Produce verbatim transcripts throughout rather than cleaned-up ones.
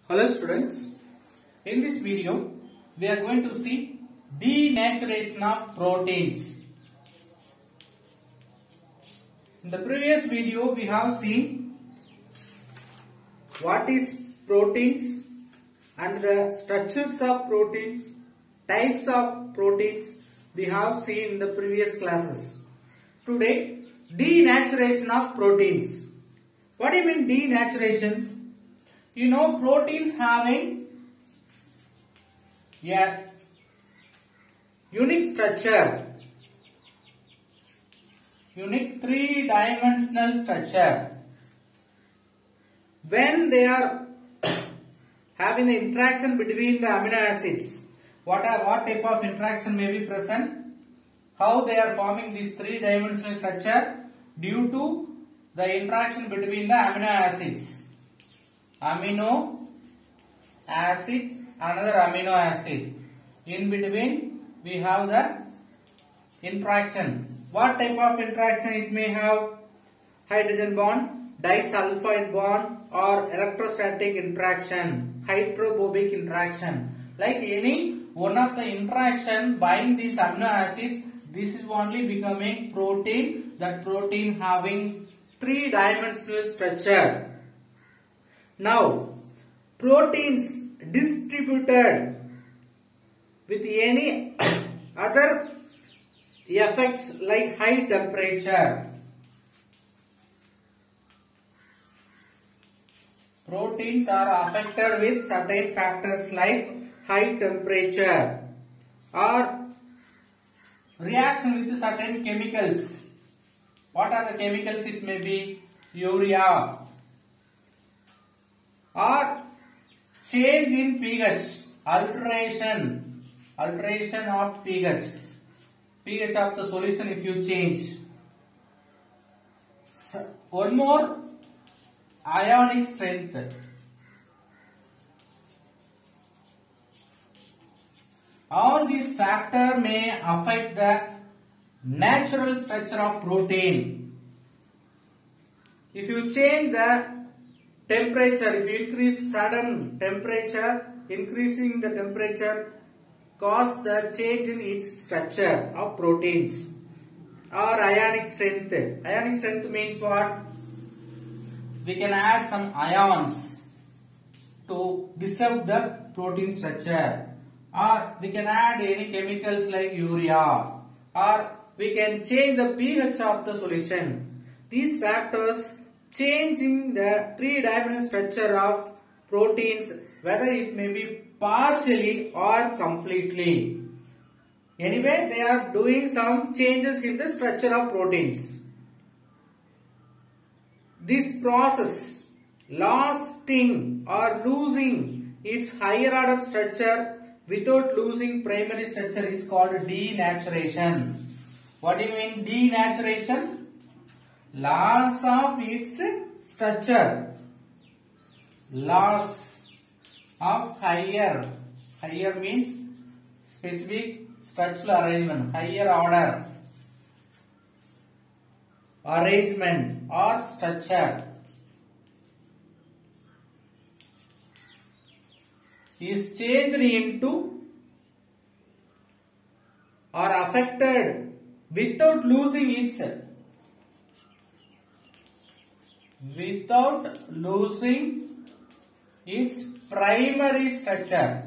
Hello students, in this video we are going to see denaturation of proteins. In the previous video we have seen what is proteins and the structures of proteins, types of proteins we have seen in the previous classes. Today, denaturation of proteins. What do you mean denaturation? You know, proteins having a unique structure, unique three-dimensional structure. When they are having the interaction between the amino acids, what are what type of interaction may be present? How they are forming this three-dimensional structure? Due to the interaction between the amino acids. Amino acid, another amino acid. In between we have the interaction. What type of interaction it may have? Hydrogen bond, disulfide bond, or electrostatic interaction, hydrophobic interaction. Like any one of the interaction bind these amino acids, this is only becoming protein. That protein having three-dimensional structure. Now, proteins distributed with any other effects like high temperature. Proteins are affected with certain factors like high temperature or reaction with certain chemicals. What are the chemicals? It may be urea or change in pH, alteration, alteration of pH, pH of the solution if you change. So, one more, ionic strength. All these factors may affect the natural structure of protein. If you change the temperature, if you increase sudden temperature, increasing the temperature cause the change in its structure of proteins. Or ionic strength. Ionic strength means what? We can add some ions to disturb the protein structure. Or we can add any chemicals like urea. Or we can change the pH of the solution. These factors changing the three-dimensional structure of proteins, whether it may be partially or completely. Anyway, they are doing some changes in the structure of proteins. This process, lasting or losing its higher order structure without losing primary structure, is called denaturation. What do you mean denaturation? Loss of its structure, loss of higher, higher means specific structural arrangement, higher order, arrangement or structure is changed into or affected without losing its without losing its primary structure.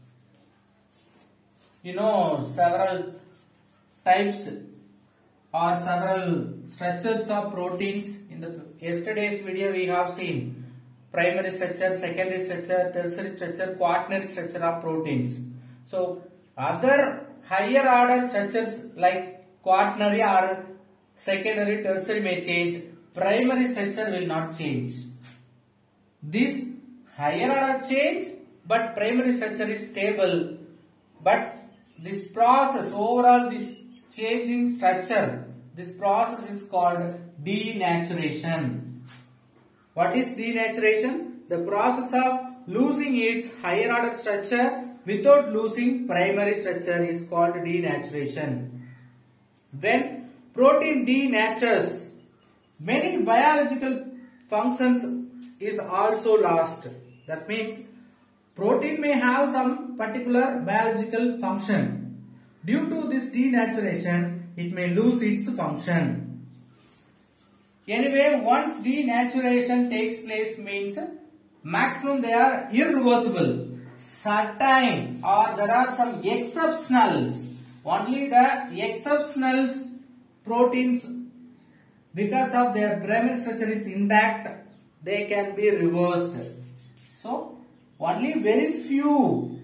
You know, several types or several structures of proteins. In the yesterday's video we have seen primary structure, secondary structure, tertiary structure, quaternary structure of proteins. So other higher order structures like quaternary or secondary, tertiary may change. Primary structure will not change. This higher order change, but primary structure is stable. But this process, overall this changing structure, this process is called denaturation. What is denaturation? The process of losing its higher order structure without losing primary structure is called denaturation. When protein denatures, many biological functions is also lost. That means protein may have some particular biological function. Due to this denaturation, it may lose its function. Anyway, once denaturation takes place means maximum they are irreversible. Certain or there are some exceptionals. Only the exceptionals proteins, because of their primary structure is intact, they can be reversed. So only very few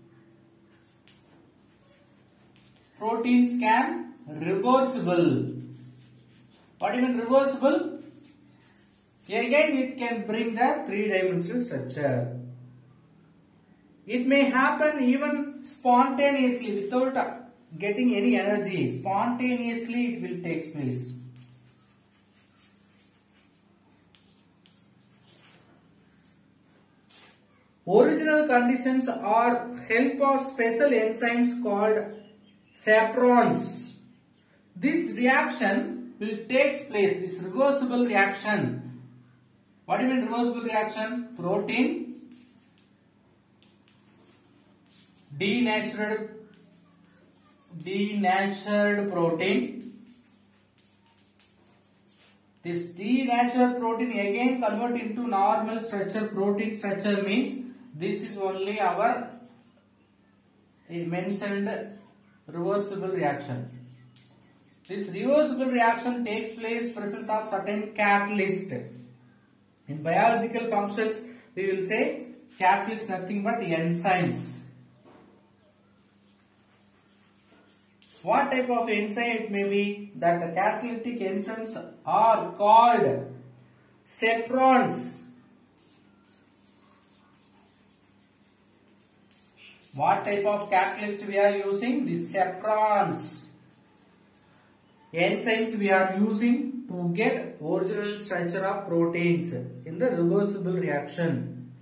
proteins can reversible. What do you mean reversible? Again it can bring the three-dimensional structure. It may happen even spontaneously without getting any energy. Spontaneously it will take place. Original conditions are help of special enzymes called chaperones. This reaction will take place, this reversible reaction. What do you mean reversible reaction? Protein denatured denatured protein. This denatured protein again convert into normal structure. Protein structure means this is only our mentioned reversible reaction. This reversible reaction takes place presence of certain catalyst. In biological functions, we will say catalyst nothing but enzymes. What type of enzyme it may be? That the catalytic enzymes are called chaperones. What type of catalyst we are using? The chaperones. Enzymes we are using to get original structure of proteins in the reversible reaction.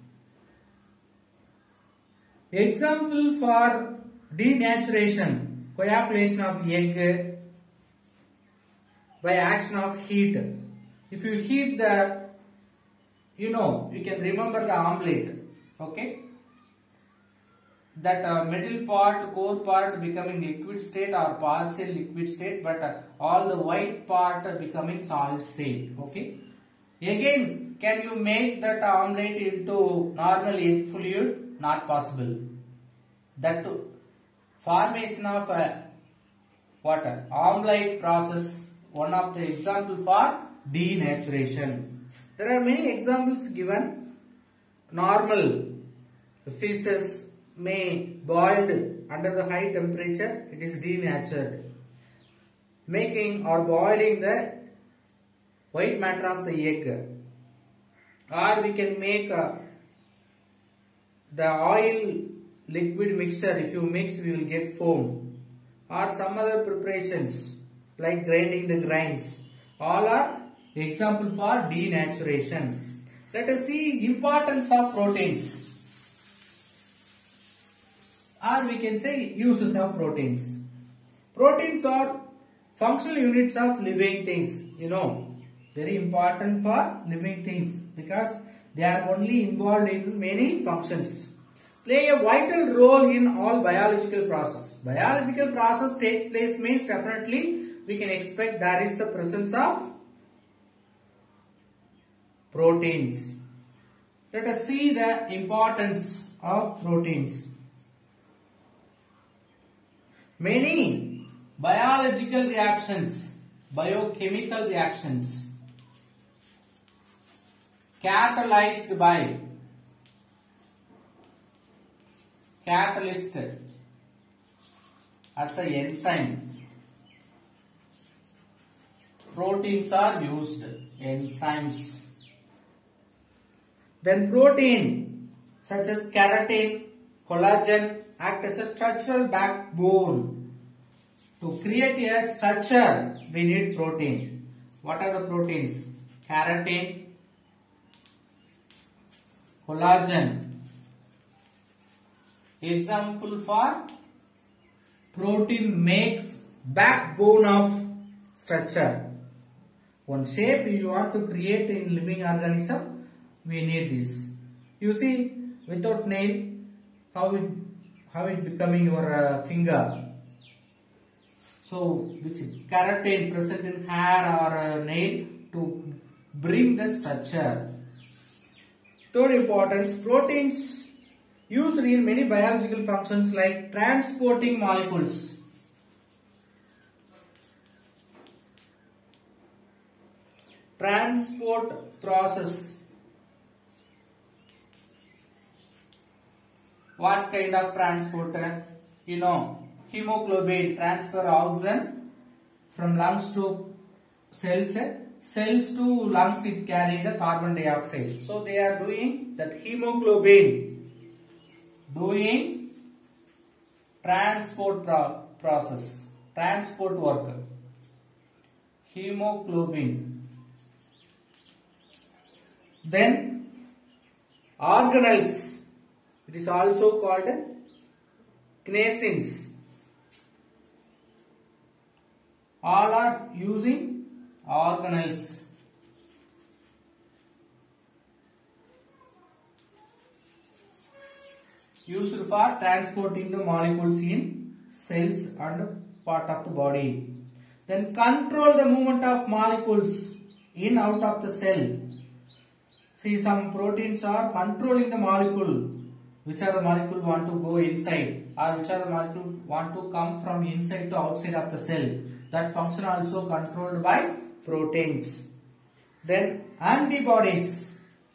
Example for denaturation. Coagulation of egg by action of heat. If you heat the, you know, you can remember the omelette, okay? That uh, middle part, core part becoming liquid state or partial liquid state, but uh, all the white part uh, becoming solid state, okay? Again, can you make that omelette into normal egg fluid? Not possible. That too. Formation of a water omelette process, one of the example for denaturation. There are many examples given. Normal fishes may boiled under the high temperature, it is denatured. Making or boiling the white matter of the egg, or we can make uh, the oil liquid mixture. If you mix, we will get foam, or some other preparations like grinding the grinds. All are example for denaturation. Let us see importance of proteins, or we can say uses of proteins. Proteins are functional units of living things. You know, very important for living things because they are only involved in many functions. Play a vital role in all biological process. Biological process takes place means definitely we can expect there is the presence of proteins. Let us see the importance of proteins. Many biological reactions, biochemical reactions catalyzed by catalyst as an enzyme. Proteins are used, enzymes. Then protein such as keratin, collagen act as a structural backbone. To create a structure, we need protein. What are the proteins? Keratin, collagen. Example for protein makes backbone of structure. One shape you want to create in living organism, we need this. You see, without nail, how it how it becoming your uh, finger. So which keratin present in hair or uh, nail to bring the structure. Third importance, proteins used in many biological functions like transporting molecules. Transport process. What kind of transporter? You know, hemoglobin transfer oxygen from lungs to cells. Cells to lungs it carry the carbon dioxide. So they are doing that hemoglobin doing transport pro process, transport work. Hemoglobin. Then organelles. It is also called kinesins. All are using organelles. Used for transporting the molecules in cells and part of the body. Then control the movement of molecules in out of the cell. See, some proteins are controlling the molecule. Which are the molecule want to go inside, or which are the molecule want to come from inside to outside of the cell. That function also controlled by proteins. Then antibodies.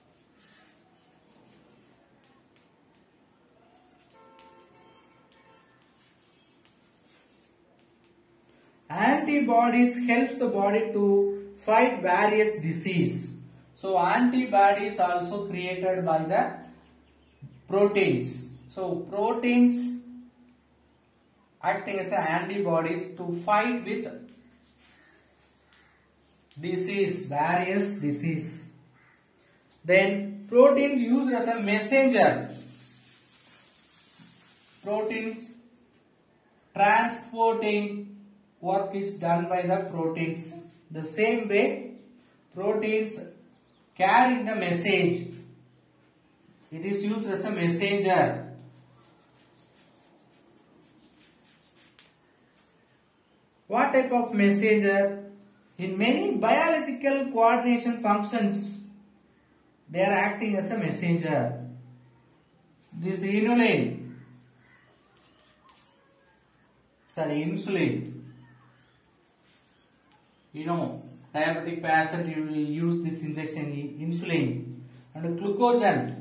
Antibodies helps the body to fight various disease. So antibodies also created by the proteins. So proteins acting as antibodies to fight with disease, various disease. Then proteins used as a messenger. Proteins transporting work is done by the proteins. The same way proteins carrying the message. It is used as a messenger. What type of messenger? In many biological coordination functions, they are acting as a messenger. This inulin, sorry, insulin. You know, diabetic patient, you will use this injection, insulin, and glucagon.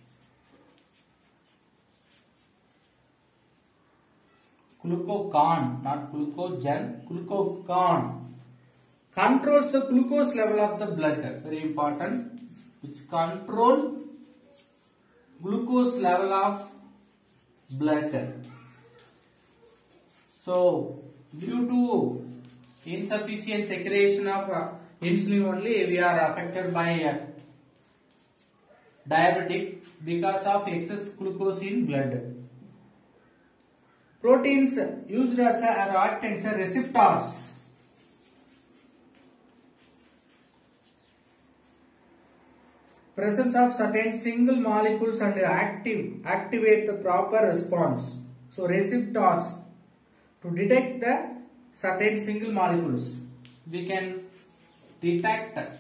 Glucagon, not glucogen, glucagon controls the glucose level of the blood. Very important. Which control glucose level of blood. So, due to insufficient secretion of uh, insulin only, we are affected by uh, diabetic because of excess glucose in blood. Proteins used as a, are acting as a receptors. Presence of certain single molecules and active activate the proper response. So receptors to detect the certain single molecules. We can detect